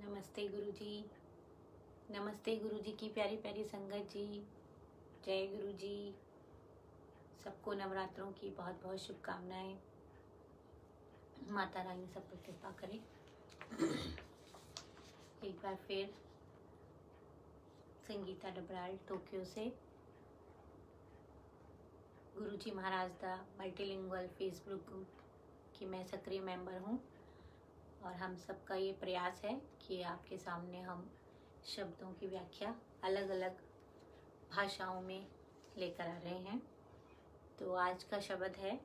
नमस्ते गुरुजी। नमस्ते गुरुजी की प्यारी प्यारी संगत जी। जय गुरुजी। सबको नवरात्रों की बहुत बहुत शुभकामनाएं। माता रानी सब पर कृपा करे। एक बार फिर संगीता डबराल टोक्यो से गुरुजी महाराज दा मल्टीलिंगुअल फेसबुक ग्रुप की मैं सक्रिय मेंबर हूँ और हम सबका ये प्रयास है कि आपके सामने हम शब्दों की व्याख्या अलग अलग भाषाओं में लेकर आ रहे हैं। तो आज का शब्द है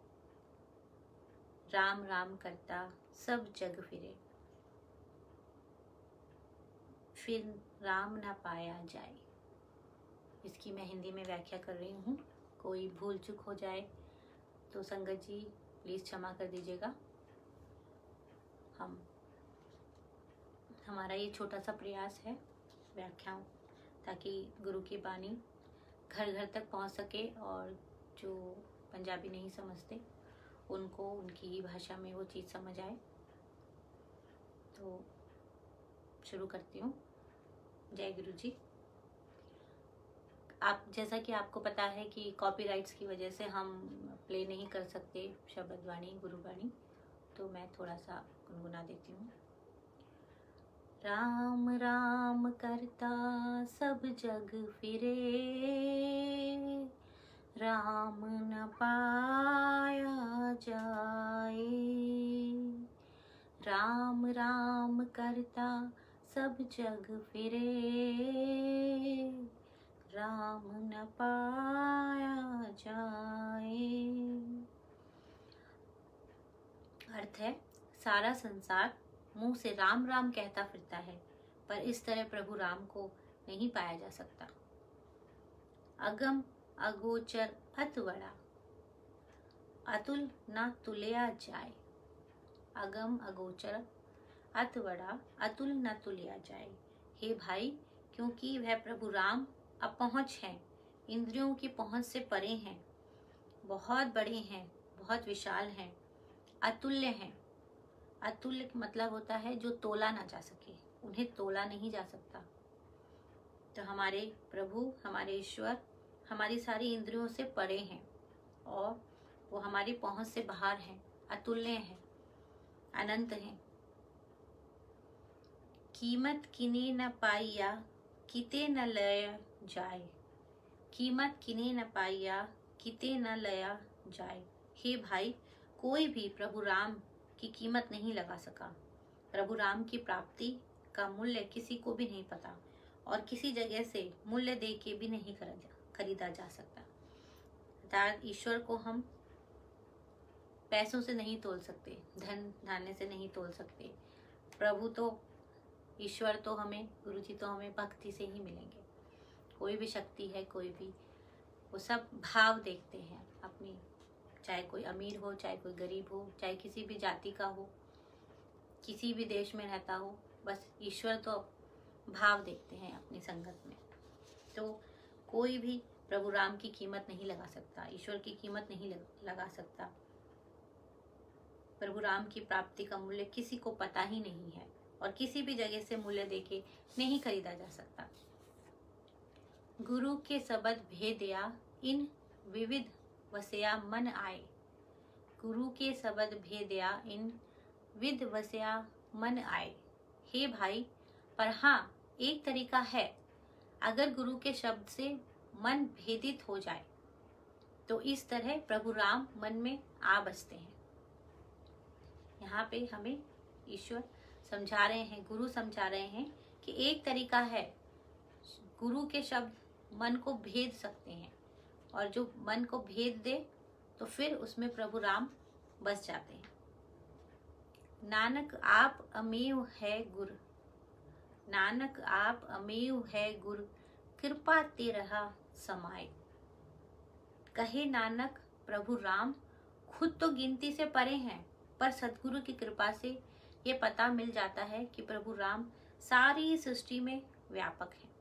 राम राम करता सब जग फिर राम ना पाया जाए। इसकी मैं हिंदी में व्याख्या कर रही हूँ। कोई भूल चूक हो जाए तो संगत जी प्लीज क्षमा कर दीजिएगा। हमारा ये छोटा सा प्रयास है व्याख्याओं, ताकि गुरु की बानी घर घर तक पहुंच सके और जो पंजाबी नहीं समझते उनको उनकी ही भाषा में वो चीज़ समझ आए। तो शुरू करती हूँ। जय गुरु जी। आप जैसा कि आपको पता है कि कॉपीराइट्स की वजह से हम प्ले नहीं कर सकते शब्द वाणी गुरुवाणी, तो मैं थोड़ा सा गुनगुना देती हूँ। राम राम करता सब जग फिरे, राम न पाया जाए। राम राम करता सब जग फिरे, राम न पाया जाए। अर्थ है, सारा संसार मुंह से राम राम कहता फिरता है, पर इस तरह प्रभु राम को नहीं पाया जा सकता। अगम अगोचर अतवड़ा, अतुल ना तुलिया जाए। अगम अगोचर अतवड़ा, अतुल न तुलिया जाए। हे भाई, क्योंकि वह प्रभु राम अपहुंच हैं, इंद्रियों की पहुंच से परे हैं, बहुत बड़े हैं, बहुत विशाल हैं, अतुल्य हैं। अतुल्य मतलब होता है जो तोला ना जा सके, उन्हें तोला नहीं जा सकता। तो हमारे प्रभु, हमारे ईश्वर हमारी सारी इंद्रियों से परे हैं और वो हमारी पहुंच से बाहर हैं, अतुल्य हैं, अनंत हैं। कीमत किने न पाइया, किते न लया जाए। कीमत किने न पाइया, किते न लया जाए। हे भाई, कोई भी प्रभु राम की कीमत नहीं लगा सका। प्रभु राम की प्राप्ति का मूल्य किसी को भी नहीं पता और किसी जगह से मूल्य दे के भी नहीं खरीदा जा सकता। अर्थात ईश्वर को हम पैसों से नहीं तोल सकते, धन धान्य से नहीं तोल सकते। प्रभु तो, ईश्वर तो हमें, गुरु जी तो हमें भक्ति से ही मिलेंगे। कोई भी शक्ति है, कोई भी, वो सब भाव देखते हैं अपनी, चाहे कोई अमीर हो, चाहे कोई गरीब हो, चाहे किसी भी जाति का हो, किसी भी देश में रहता हो, बस ईश्वर तो भाव देखते हैं अपनी संगत में। तो कोई भी प्रभु राम की कीमत नहीं लगा सकता, ईश्वर की कीमत नहीं लगा सकता। प्रभु राम की प्राप्ति का मूल्य किसी को पता ही नहीं है और किसी भी जगह से मूल्य देके नहीं खरीदा जा सकता। गुरु के सबद भेदया, इन विविध वसया मन आए। गुरु के सबद भेदया, इन विद वसया मन आए। हे भाई, पर हाँ, एक तरीका है। अगर गुरु के शब्द से मन भेदित हो जाए तो इस तरह प्रभु राम मन में आ बसते हैं। यहाँ पे हमें ईश्वर समझा रहे हैं, गुरु समझा रहे हैं कि एक तरीका है। गुरु के शब्द मन को भेद सकते हैं और जो मन को भेद दे तो फिर उसमें प्रभु राम बस जाते हैं। नानक आप अमेव है गुर, नानक आप अमेव है गुर, कृपा तेरहा समाए। कहे नानक, प्रभु राम खुद तो गिनती से परे हैं, पर सदगुरु की कृपा से ये पता मिल जाता है कि प्रभु राम सारी सृष्टि में व्यापक है।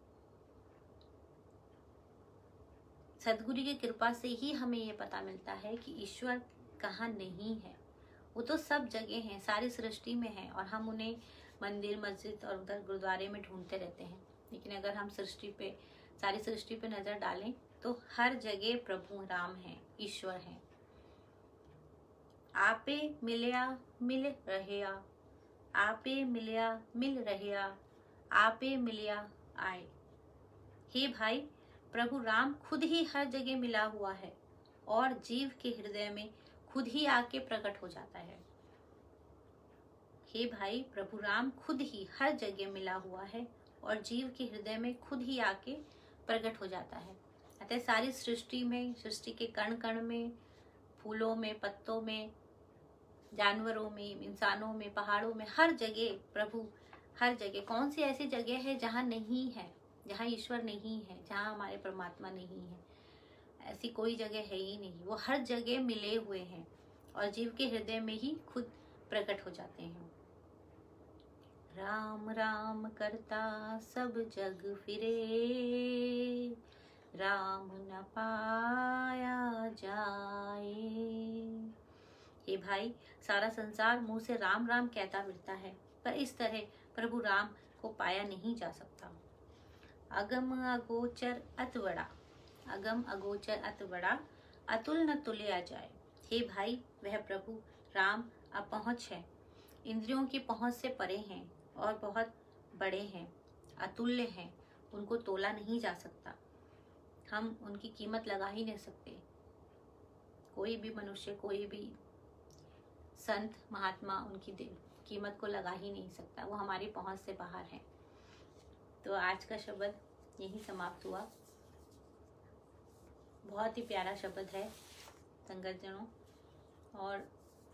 सदगुरु की कृपा से ही हमें ये पता मिलता है कि ईश्वर कहाँ नहीं है। वो तो सब जगह हैं, सारी सृष्टि में है और हम उन्हें मंदिर मस्जिद और उधर गुरुद्वारे में ढूंढते रहते हैं। लेकिन अगर हम सृष्टि पे, सारी सृष्टि पे नजर डालें तो हर जगह प्रभु राम है, ईश्वर है। आपे मिलया मिल रहया, आपे मिलया मिल रहया, आपे मिलया आए। हे भाई, प्रभु राम खुद ही हर जगह मिला हुआ है और जीव के हृदय में खुद ही आके प्रकट हो जाता है। हे भाई, प्रभु राम खुद ही हर जगह मिला हुआ है और जीव के हृदय में खुद ही आके प्रकट हो जाता है। अतः सारी सृष्टि में, सृष्टि के कण कण में, फूलों में, पत्तों में, जानवरों में, इंसानों में, पहाड़ों में, हर जगह प्रभु, हर जगह। कौन सी ऐसी जगह है जहाँ नहीं है, जहाँ ईश्वर नहीं है, जहाँ हमारे परमात्मा नहीं है? ऐसी कोई जगह है ही नहीं। वो हर जगह मिले हुए हैं और जीव के हृदय में ही खुद प्रकट हो जाते हैं। राम राम करता सब जग फिरे, राम न पाया जाए। हे भाई, सारा संसार मुंह से राम राम कहता फिरता है, पर इस तरह प्रभु राम को पाया नहीं जा सकता। अगम अगोचर अत बड़ा, अगम अगोचर अत बड़ा, अतुल न तुल्या जाए। हे भाई, वह प्रभु राम अपहुंच है, इंद्रियों की पहुंच से परे हैं और बहुत बड़े हैं, अतुल्य हैं, उनको तोला नहीं जा सकता। हम उनकी कीमत लगा ही नहीं सकते। कोई भी मनुष्य, कोई भी संत महात्मा उनकी कीमत को लगा ही नहीं सकता। वो हमारी पहुंच से बाहर है। तो आज का शब्द यही समाप्त हुआ। बहुत ही प्यारा शब्द है संगतजनों, और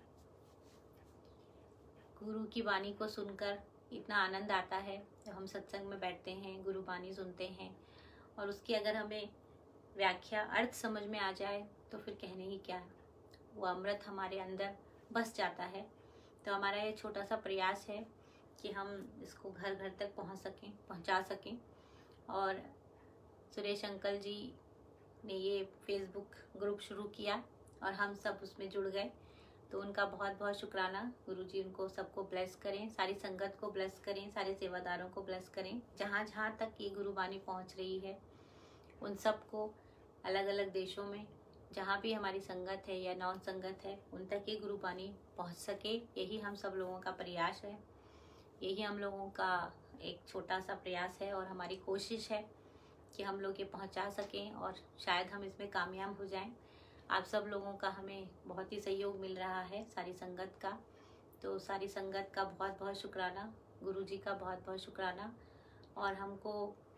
गुरु की वाणी को सुनकर इतना आनंद आता है। जब हम सत्संग में बैठते हैं, गुरु वाणी सुनते हैं और उसकी अगर हमें व्याख्या, अर्थ समझ में आ जाए तो फिर कहने ही क्या, वो अमृत हमारे अंदर बस जाता है। तो हमारा ये छोटा सा प्रयास है कि हम इसको घर घर तक पहुंचा सकें। और सुरेश अंकल जी ने ये फेसबुक ग्रुप शुरू किया और हम सब उसमें जुड़ गए, तो उनका बहुत बहुत शुक्राना। गुरुजी उनको सबको ब्लेस करें, सारी संगत को ब्लेस करें, सारे सेवादारों को ब्लेस करें। जहाँ जहाँ तक ये गुरुवाणी पहुँच रही है उन सबको, अलग अलग देशों में जहाँ भी हमारी संगत है या नॉन संगत है, उन तक ये गुरुवाणी पहुँच सके, यही हम सब लोगों का प्रयास है। यही हम लोगों का एक छोटा सा प्रयास है और हमारी कोशिश है कि हम लोग ये पहुंचा सकें और शायद हम इसमें कामयाब हो जाएं। आप सब लोगों का हमें बहुत ही सहयोग मिल रहा है, सारी संगत का। तो सारी संगत का बहुत बहुत शुक्राना, गुरुजी का बहुत बहुत शुक्राना। और हमको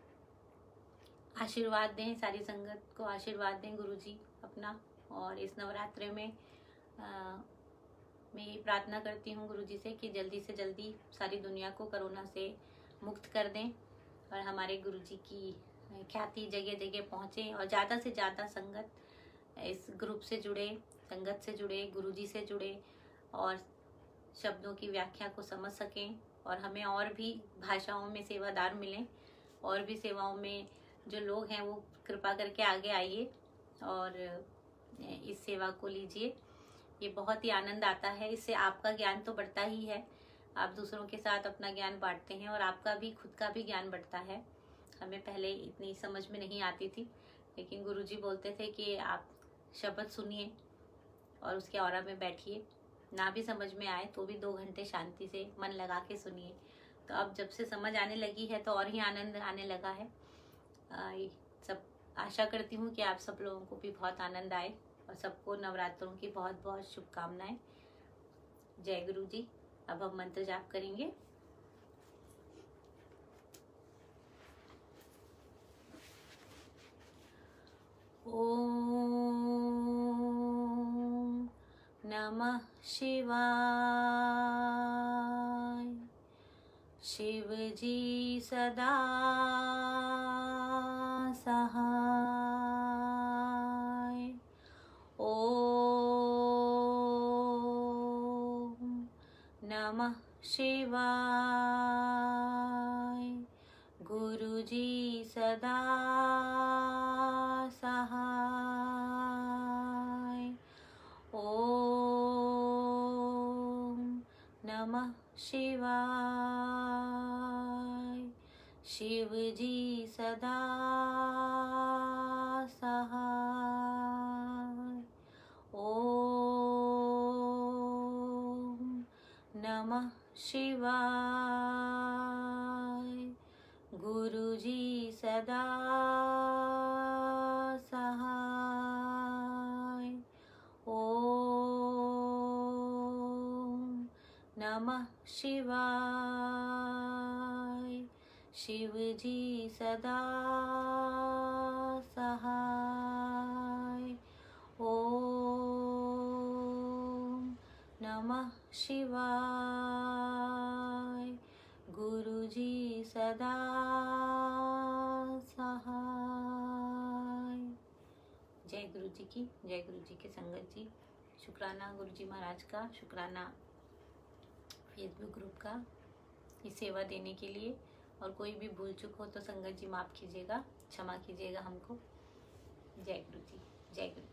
आशीर्वाद दें, सारी संगत को आशीर्वाद दें गुरुजी अपना। और इस नवरात्रि में मैं ये प्रार्थना करती हूँ गुरुजी से कि जल्दी से जल्दी सारी दुनिया को कोरोना से मुक्त कर दें और हमारे गुरुजी की ख्याति जगह जगह पहुँचे और ज़्यादा से ज़्यादा संगत इस ग्रुप से जुड़े, संगत से जुड़े, गुरुजी से जुड़े और शब्दों की व्याख्या को समझ सकें। और हमें और भी भाषाओं में सेवादार मिलें, और भी सेवाओं में जो लोग हैं वो कृपा करके आगे आइए और इस सेवा को लीजिए। ये बहुत ही आनंद आता है, इससे आपका ज्ञान तो बढ़ता ही है, आप दूसरों के साथ अपना ज्ञान बांटते हैं और आपका भी खुद का भी ज्ञान बढ़ता है। हमें पहले इतनी समझ में नहीं आती थी, लेकिन गुरुजी बोलते थे कि आप शब्द सुनिए और उसके औरा में बैठिए, ना भी समझ में आए तो भी 2 घंटे शांति से मन लगा के सुनिए। तो अब जब से समझ आने लगी है तो और ही आनंद आने लगा है। सब आशा करती हूँ कि आप सब लोगों को भी बहुत आनंद आए और सबको नवरात्रों की बहुत बहुत शुभकामनाएं। जय गुरु जी। अब हम मंत्र जाप करेंगे। ओम नमः शिवाय। शिव जी सदा सहाय। ओम नमः शिवाय। गुरु जी सदा सहाय। ओम नमः शिवाय। शिव जी सदा सहाय। ओम नमः शिवाय। गुरु जी सदा सहाय। ओम नमः शिवाय। शिव जी सदा सहाय। ओम नमः शिवाय। गुरु जी सदा सहाय। जय गुरु जी की, जय गुरु जी के संगत जी। शुक्राना गुरु जी महाराज का, शुक्राना फेसबुक ग्रुप का ये सेवा देने के लिए। और कोई भी भूल चूक हो तो संगत जी माफ कीजिएगा, क्षमा कीजिएगा हमको। जय गुरु जी, जय गुरु जी।